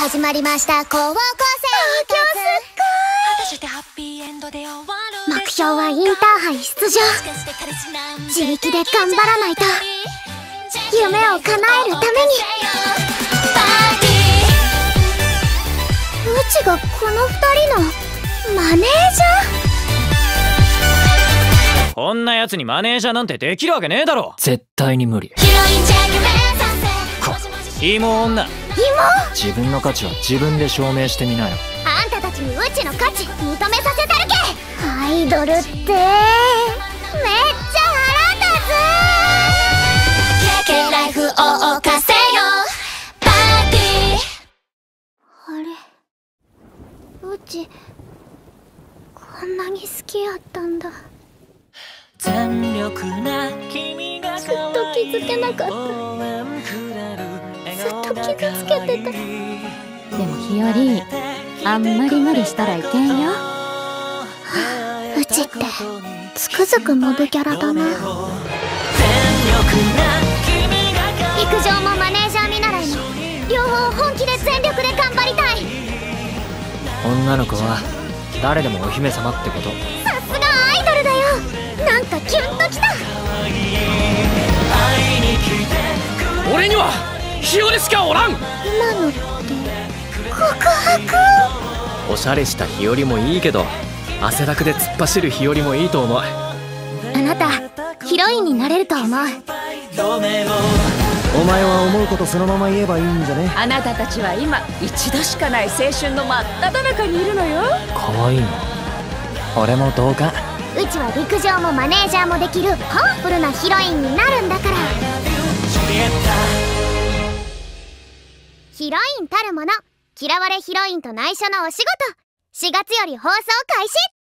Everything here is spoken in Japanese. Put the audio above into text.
始まりました高校生活。目標はインターハイ出場。自力で頑張らないと。夢を叶えるために。うちがこの2人のマネージャー？ こんなやつにマネージャーなんてできるわけねえだろ。 絶対に無理。 芋女。 自分の価値は自分で証明してみなよ。 あんたたちにうちの価値認めさせたるけ。アイドルってめっちゃ腹立つ。ケライフを犯せよパーティー。あれ、うちこんなに好きやったんだ。ずっと気づけなかった。ずっと傷つけてた。 でも日和、あんまり無理したらいけんよ。 うちってつくづくモブキャラだな。陸上もマネージャー見習いも両方本気で全力で頑張りたい。 女の子は誰でもお姫様ってこと。 さすがアイドルだよ。なんかキュンときた。 俺には日和しかおらん。 今のって告白？ おしゃれした日和もいいけど、汗だくで突っ走る日和もいいと思う。 あなたヒロインになれると思う。 お前は思うことそのまま言えばいいんじゃね？ あなたたちは今一度しかない青春の真っ只中にいるのよ。 可愛いの。俺も同感。 うちは陸上もマネージャーもできるパワフルなヒロインになるんだから。ヒロインたるもの、嫌われヒロインと内緒のお仕事。4月より放送開始。